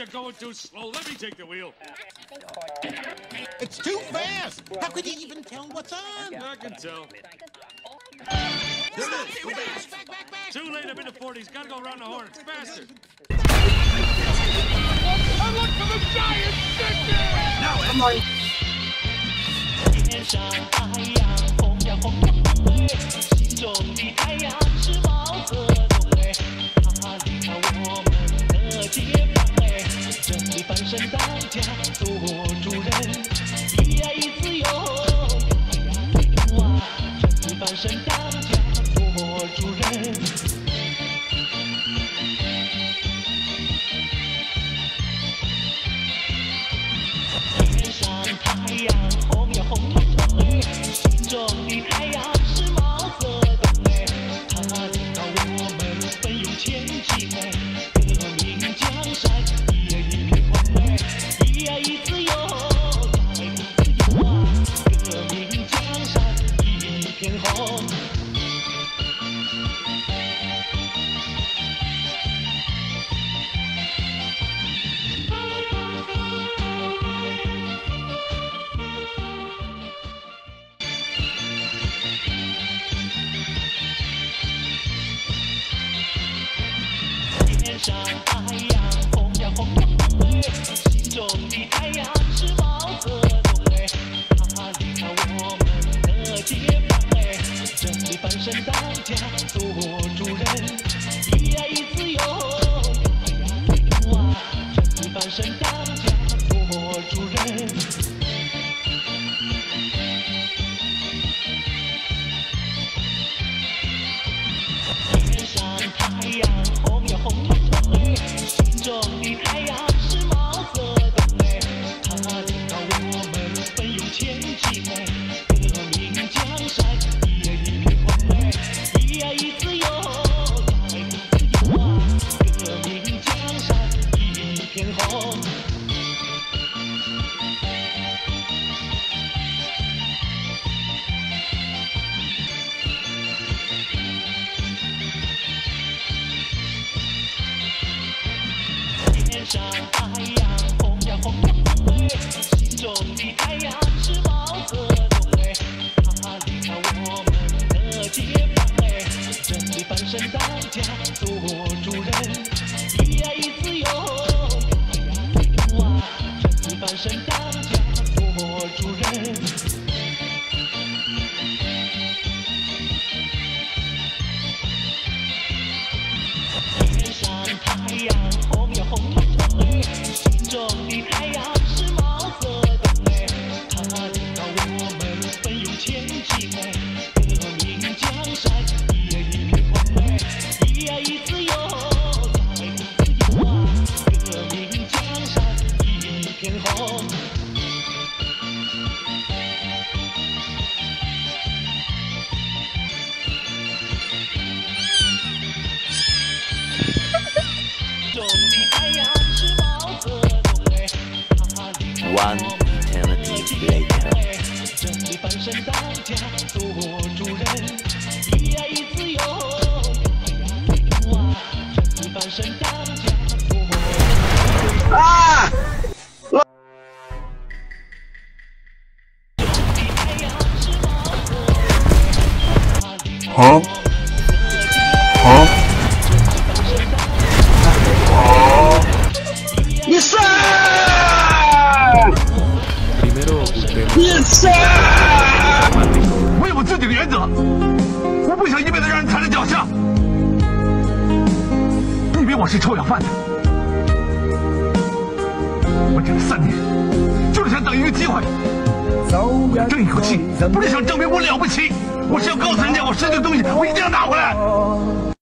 you're going too slow. Let me take the wheel. It's too fast. How could you even tell what's on? I can tell. Back. Too late. I'm in the 40s. Gotta go around the horn. It's faster. I look for the giant sickness! Now, come on. 天上太阳红呀红呀红哎，心中的太阳是毛泽东哎，他领导我们的解放哎，真理翻身当家做主人，一呀一自由，呀呀一路啊，真理翻身当家做主人。 天上太阳红呀红彤彤哎，心中的太阳是毛泽东哎，他领导我们奋勇前进哎，革命江山一呀一片红哎，一呀一自由，呀一自由啊，革命江山一片红。 天上太阳红呀红呀红哎，心中的太阳是毛泽东哎，他领导我们的解放哎，真理翻身当家做主人，一呀一自由，呀呀一路啊，真理翻身当家做主人。 天上太阳红呀红彤彤哎，心中的太阳是毛泽东哎，他领导我们奋勇前进哎，革命江山一呀一片红哎，一呀一自由，呀一自由啊，革命江山一片红。 天上太阳红呀红呀红哎，心中的太阳是毛泽东哎，他领导我们的解放哎，真理翻身当家做主人，一呀一自由，呀呀一路啊，真理翻身当家做主人。 天上太阳红呀红彤彤哎，心中的太阳是毛泽东哎，他领导我们奋勇前进哎，革命江山一呀一片红哎，一呀一自由，呀一自由啊，革命江山一片红。 One eternity later. 真理翻身当家做主人，一呀一自由，呀呀一路啊，真理翻身当家做主人。啊！ 好。好。 你上！你上！我有我自己的原则，我不想一辈子让人踩在脚下。你以为我是臭要饭的？我整了3年，就是想等一个机会，争一口气，不是想证明我了不起，我是要告诉人家我失去的东西，我一定要拿回来。